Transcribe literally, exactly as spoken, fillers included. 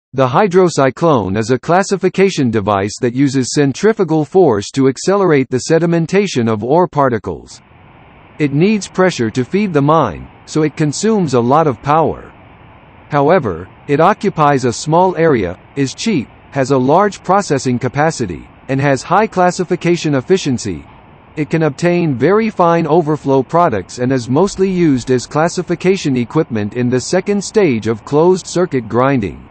The hydrocyclone is a classification device that uses centrifugal force to accelerate the sedimentation of ore particles. It needs pressure to feed the mine, so it consumes a lot of power. However, it occupies a small area, is cheap, has a large processing capacity, and has high classification efficiency. It can obtain very fine overflow products and is mostly used as classification equipment in the second stage of closed-circuit grinding.